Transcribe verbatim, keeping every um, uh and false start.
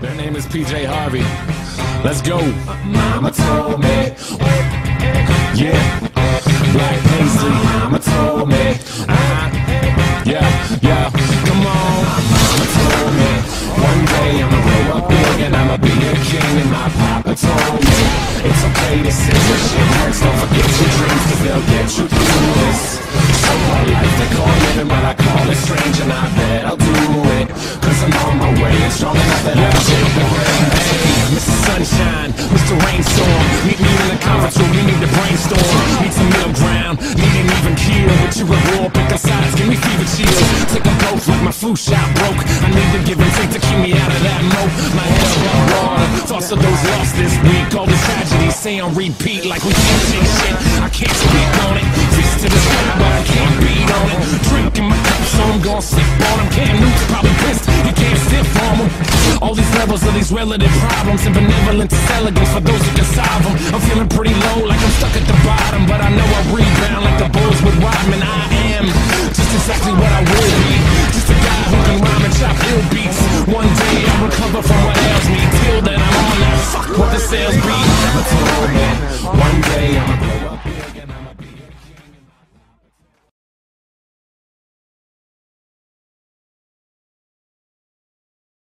Their name is P J Harvey. Let's go. Mama told me. Yeah. Black paisley. Mama told me. Uh-huh. Yeah, yeah. Come on. Mama told me. One day I'ma grow up big and I'ma be a king. And my papa told me it's okay to say what shit hurts. Don't forget your dreams, cause they'll get you through this. So my life they call living, but I call it strange. And I bet I'll do it, cause I'm on my way and strong enough that I'll take the rain. Hey, Mister Sunshine, Mister Rainstorm, meet me in the conference room, we need to brainstorm. Need some middle ground, need an even keel. But you at war, pick a sides, give me fever chills. Take them both like my flu shot broke. I need to give and take to keep me out of that moat. My head above water, thoughts of those lost this week. All these tragedies say on repeat like we can't take shit. I can't speak on it, fist to the sky, but I can't beat on it. Drinking my cup, so I'm gon' sip on them. Cam Newton's probably pissed, he can't sit from them. All these levels of these relative problems and benevolence is elegance for those who can solve them. I'm feeling pretty low, like I'm stuck at the bottom, but I know I'll rebound like the Bulls with Rodman. I am just exactly what I will be, just a guy who can rhyme and chop ill beats. One day I'll recover from what ails me. Till then I'm on that fuck what the sales be. One day I'ma grow up.